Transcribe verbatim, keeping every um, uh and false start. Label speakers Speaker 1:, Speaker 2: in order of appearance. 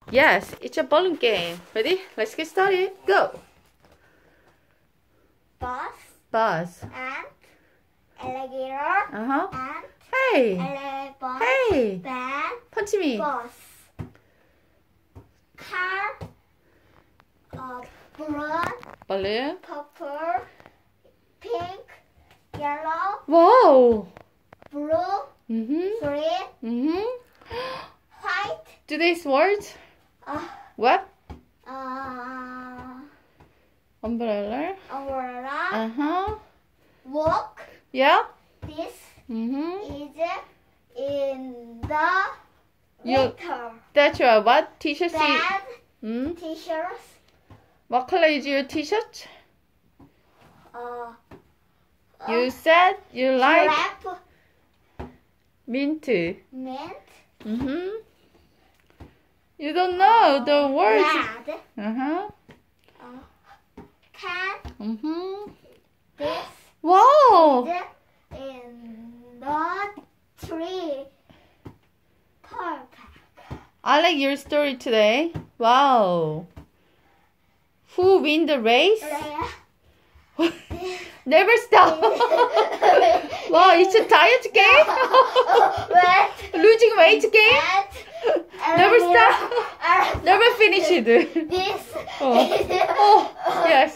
Speaker 1: Yes, it's a balloon game. Ready? Let's get started. Go.
Speaker 2: Bus.
Speaker 1: Bus.
Speaker 2: And alligator.
Speaker 1: Uh-huh.
Speaker 2: And
Speaker 1: Hey.
Speaker 2: elephant.
Speaker 1: Hey.
Speaker 2: Van.
Speaker 1: Punch me.
Speaker 2: Bus. Car. Uh, brown.
Speaker 1: Balloon.
Speaker 2: Purple. Pink. Yellow.
Speaker 1: Wow.
Speaker 2: Blue.
Speaker 1: Mm-hmm.
Speaker 2: Green.
Speaker 1: Mm-hmm.
Speaker 2: White.
Speaker 1: Today's words.
Speaker 2: Uh,
Speaker 1: What?
Speaker 2: uh,
Speaker 1: Umbrella.
Speaker 2: umbrella.
Speaker 1: Uh-huh.
Speaker 2: Walk.
Speaker 1: Yeah.
Speaker 2: This
Speaker 1: Mm-hmm.
Speaker 2: is in the
Speaker 1: You-
Speaker 2: winter.
Speaker 1: That's right. What t-shirt?
Speaker 2: Bad
Speaker 1: Hmm?
Speaker 2: t-shirts.
Speaker 1: What color is your t-shirt?
Speaker 2: Uh,
Speaker 1: You said you like
Speaker 2: Giraffe.
Speaker 1: mint.
Speaker 2: Mint.
Speaker 1: Mm-hmm. You don't know the words.
Speaker 2: Red.
Speaker 1: Uh-huh.
Speaker 2: Uh, cat.
Speaker 1: Mm-hmm.
Speaker 2: This
Speaker 1: Wow.
Speaker 2: is in the tree. Perfect.
Speaker 1: I like your story today. Wow. Who win the race?
Speaker 2: There.
Speaker 1: Never stop. Wow, it's a diet game.
Speaker 2: Red.
Speaker 1: Losing weight game. Never
Speaker 2: Alligator.
Speaker 1: stop. Never finish it.
Speaker 2: This
Speaker 1: Oh.
Speaker 2: is
Speaker 1: Oh, yes.